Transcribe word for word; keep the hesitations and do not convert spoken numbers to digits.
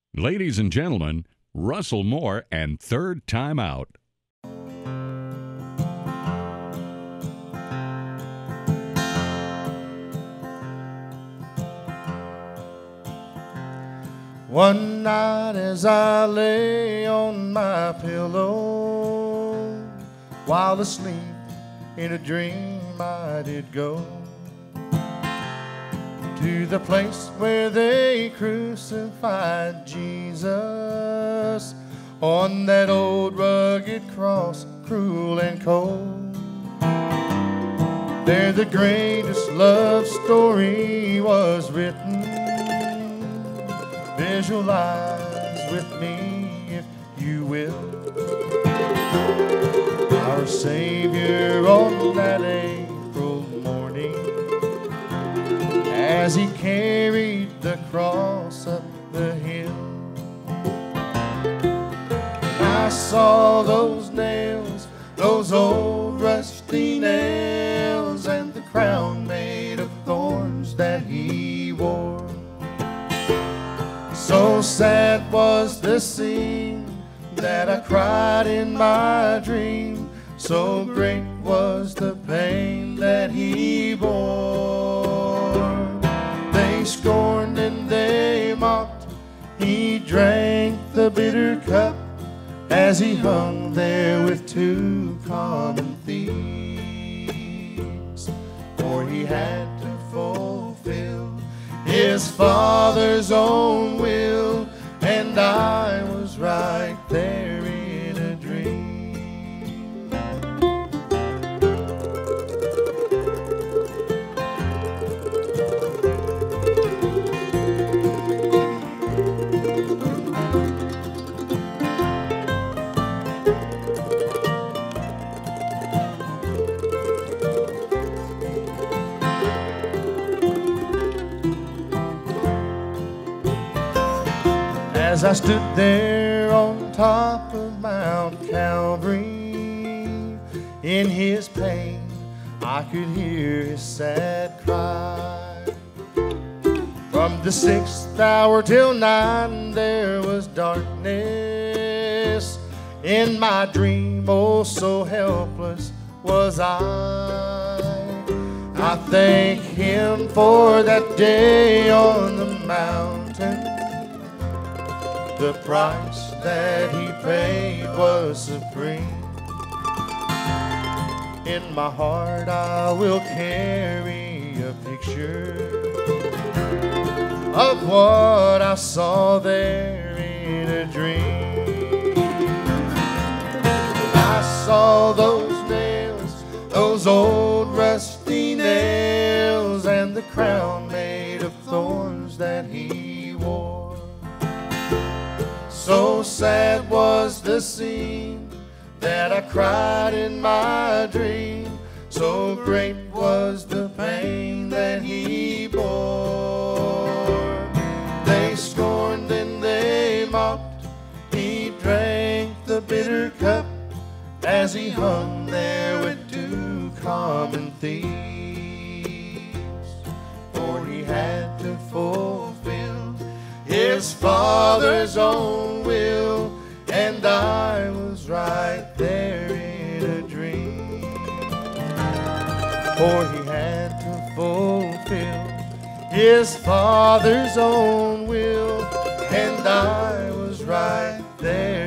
Ladies and gentlemen, Russell Moore and Third Time Out. One night as I lay on my pillow, while asleep in a dream I did go to the place where they crucified Jesus on that old rugged cross, cruel and cold. There the greatest love story was written. Visualize with me, if you will, our Savior on that April morning, as he carried the cross up the hill. And I saw those nails, those old rusty nails, and the crown made of thorns that he wore. So sad was the scene that I cried in my dream. So great was the pain that he bore. They scorned and they mocked. He drank the bitter cup as he hung there with two common thieves. For he had to fulfill his Father's own will, and I was right there in a dream. As I stood there on top of Mount Calvary, in his pain I could hear his sad cry. From the sixth hour till nine there was darkness. In my dream, oh so helpless was I. I thank him for that day on the mountain. The price that he paid was supreme. In my heart I will carry a picture of what I saw there in a dream. I saw those nails, those old rusty nails, and the crown made of thorns that he wore. So sad was the scene that I cried in my dream. So great was the pain that he bore. They scorned and they mocked. He drank the bitter cup as he hung there with two common thieves. For he had to fulfill his Father's own will, and I was right there in a dream. For he had to fulfill his Father's own will, and I was right there